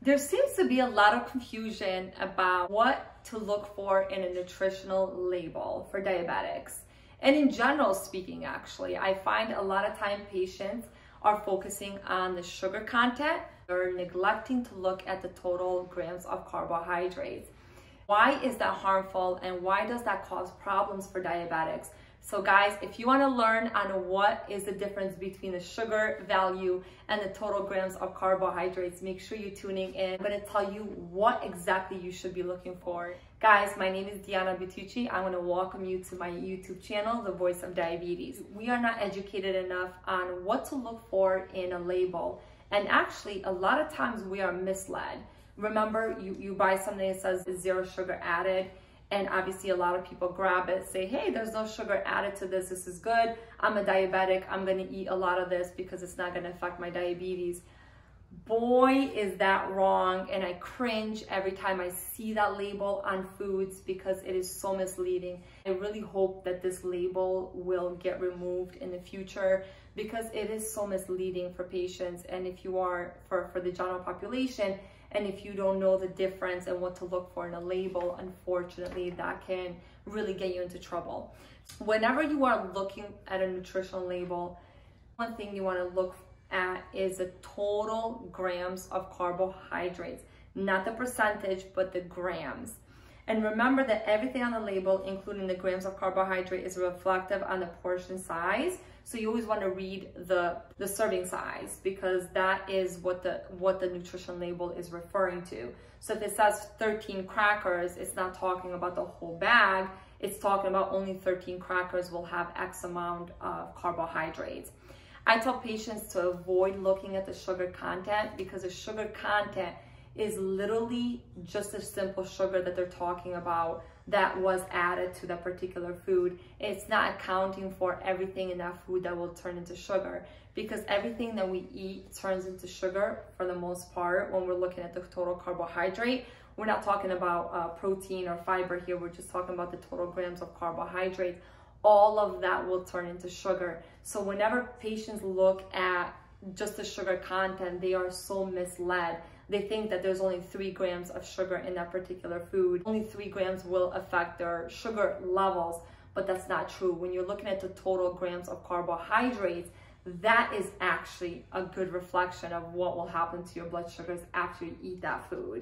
There seems to be a lot of confusion about what to look for in a nutritional label for diabetics. And in general speaking, actually, I find a lot of time patients are focusing on the sugar content or neglecting to look at the total grams of carbohydrates. Why is that harmful and why does that cause problems for diabetics? So guys, if you want to learn on what is the difference between the sugar value and the total grams of carbohydrates, make sure you're tuning in. I'm going to tell you what exactly you should be looking for. Guys, my name is Diana Bertucci. I want to welcome you to my YouTube channel, The Voice of Diabetes. We are not educated enough on what to look for in a label. And actually, a lot of times we are misled. Remember, you buy something that says 0 sugar added. And obviously a lot of people grab it, say, hey, there's no sugar added to this. This is good. I'm a diabetic. I'm going to eat a lot of this because it's not going to affect my diabetes. Boy, is that wrong. And I cringe every time I see that label on foods because it is so misleading. I really hope that this label will get removed in the future because it is so misleading for patients. And if you are for the general population, and if you don't know the difference and what to look for in a label, unfortunately, that can really get you into trouble. Whenever you are looking at a nutritional label, one thing you want to look at is the total grams of carbohydrates, not the percentage, but the grams. And remember that everything on the label, including the grams of carbohydrate, is reflective on the portion size. So you always want to read the serving size because that is what the nutrition label is referring to. So if it says 13 crackers, it's not talking about the whole bag. It's talking about only 13 crackers will have X amount of carbohydrates. I tell patients to avoid looking at the sugar content because the sugar content is literally just a simple sugar that they're talking about that was added to that particular food. It's not accounting for everything in that food that will turn into sugar because everything that we eat turns into sugar for the most part when we're looking at the total carbohydrate. We're not talking about protein or fiber here. We're just talking about the total grams of carbohydrates. All of that will turn into sugar. So whenever patients look at just the sugar content, they are so misled. They think that there's only 3 grams of sugar in that particular food. Only 3 grams will affect their sugar levels, but that's not true. When you're looking at the total grams of carbohydrates, that is actually a good reflection of what will happen to your blood sugars after you eat that food.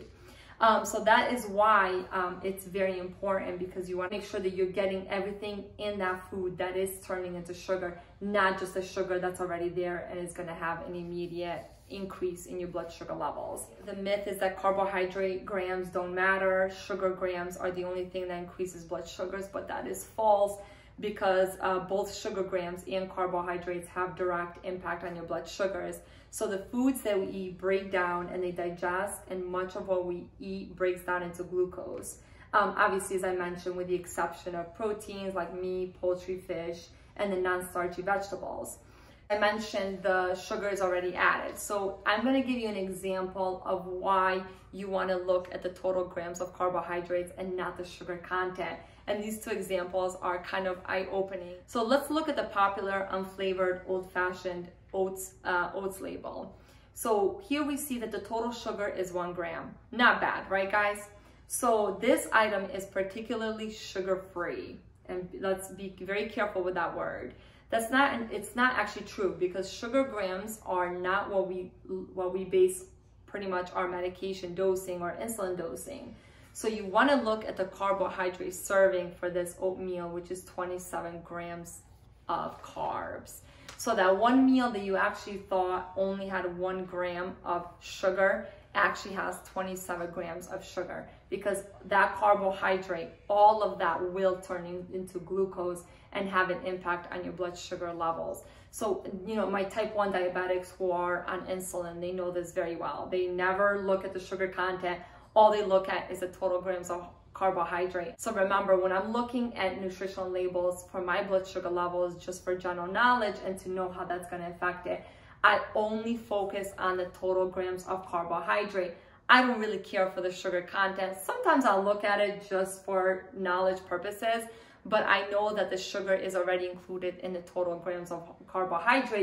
So that is why it's very important because you want to make sure that you're getting everything in that food that is turning into sugar, not just the sugar that's already there and is going to have an immediate increase in your blood sugar levels. The myth is that carbohydrate grams don't matter. Sugar grams are the only thing that increases blood sugars, but that is false because both sugar grams and carbohydrates have direct impact on your blood sugars. So the foods that we eat break down and they digest, and much of what we eat breaks down into glucose. Obviously, as I mentioned, with the exception of proteins like meat, poultry, fish, and the non-starchy vegetables. I mentioned the sugar is already added. So I'm going to give you an example of why you want to look at the total grams of carbohydrates and not the sugar content. And these 2 examples are kind of eye-opening. So let's look at the popular unflavored old-fashioned oats label. So here we see that the total sugar is 1 gram. Not bad, right guys? So this item is particularly sugar-free. And let's be very careful with that word. It's not actually true because sugar grams are not what we base pretty much our medication dosing or insulin dosing. So you want to look at the carbohydrate serving for this oatmeal, which is 27 grams of carbs. So that one meal that you actually thought only had 1 gram of sugar actually has 27 grams of sugar because that carbohydrate, all of that will turn into glucose and have an impact on your blood sugar levels. So, you know, my type 1 diabetics who are on insulin, they know this very well. They never look at the sugar content. All they look at is the total grams of carbohydrate. So remember, when I'm looking at nutritional labels for my blood sugar levels, just for general knowledge and to know how that's going to affect it, I only focus on the total grams of carbohydrate. I don't really care for the sugar content. Sometimes I'll look at it just for knowledge purposes, but I know that the sugar is already included in the total grams of carbohydrates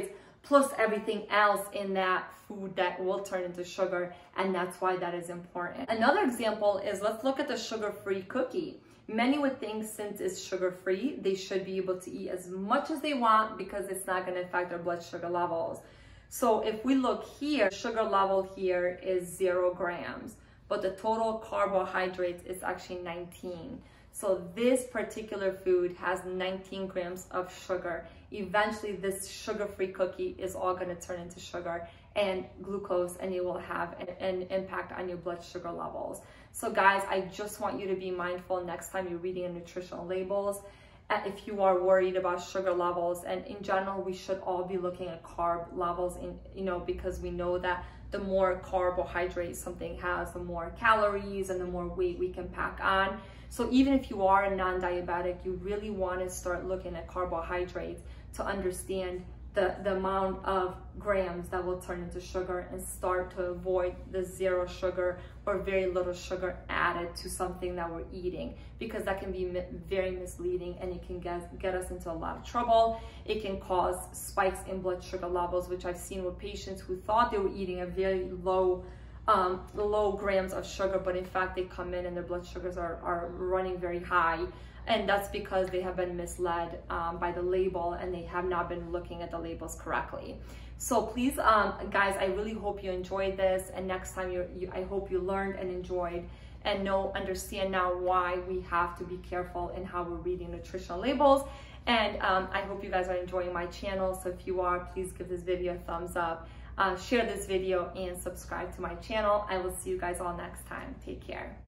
plus everything else in that food that will turn into sugar, and that's why that is important. Another example is, let's look at the sugar-free cookie. Many would think since it's sugar-free, they should be able to eat as much as they want because it's not going to affect their blood sugar levels. So if we look here, sugar level here is 0 grams, but the total carbohydrates is actually 19. So this particular food has 19 grams of sugar. Eventually this sugar-free cookie is all going to turn into sugar and glucose, and it will have an impact on your blood sugar levels. So guys, I just want you to be mindful next time you're reading nutritional labels. If you are worried about sugar levels, and in general, we should all be looking at carb levels, because we know that the more carbohydrates something has, the more calories and the more weight we can pack on. So even if you are a non-diabetic, you really want to start looking at carbohydrates to understand the amount of grams that will turn into sugar, and start to avoid the 0 sugar or very little sugar added to something that we're eating, because that can be very misleading, and it can get us into a lot of trouble. It can cause spikes in blood sugar levels, which I've seen with patients who thought they were eating a very low grams of sugar, but in fact they come in and their blood sugars are running very high. And that's because they have been misled by the label, and they have not been looking at the labels correctly. So please, guys, I really hope you enjoyed this. And next time, I hope you learned and enjoyed, and understand now why we have to be careful in how we're reading nutritional labels. And I hope you guys are enjoying my channel. So if you are, please give this video a thumbs up, share this video, and subscribe to my channel. I will see you guys all next time. Take care.